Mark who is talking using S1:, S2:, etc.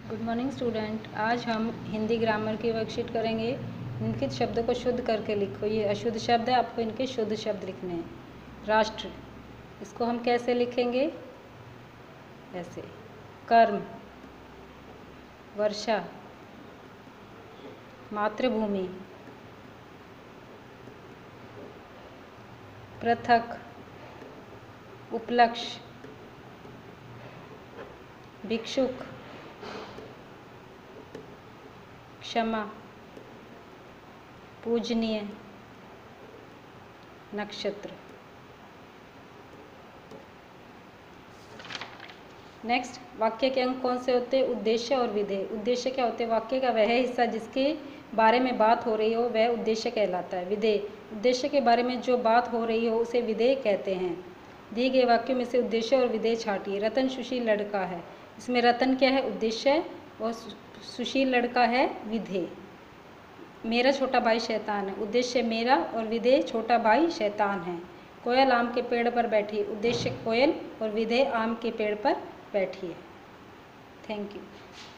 S1: Good morning student. आज हम Hindi grammar की वर्कशीट करेंगे। इनके शब्दों को शुद्ध करके लिखो। ये अशुद्ध शब्द है, आपको इनके शुद्ध शब्द लिखने हैं। राष्ट्र, इसको हम कैसे लिखेंगे? ऐसे। कर्म, वर्षा, मातृभूमि, पृथक, उपलक्ष्य, भिक्षुक, क्षमा, पूजनीय, नक्षत्र। नेक्स्ट, वाक्य के अंग कौन से होते हैं? उद्देश्य और विधेय। उद्देश्य क्या होते हैं? वाक्य का वह हिस्सा जिसके बारे में बात हो रही हो वह उद्देश्य कहलाता है। विधेय, उद्देश्य के बारे में जो बात हो रही हो उसे विधेय कहते हैं। दिए गए वाक्यों में से उद्देश्य और विधेय छांटिए। रतन सुशील लड़का है, इसमें रतन क्या है? उद्देश्य, और सुशील लड़का है विधेय। मेरा छोटा भाई शैतान है, उद्देश्य मेरा और विधेय छोटा भाई शैतान है। कोयल आम के पेड़ पर बैठी, उद्देश्य कोयल और विधेय आम के पेड़ पर बैठी है। Thank you.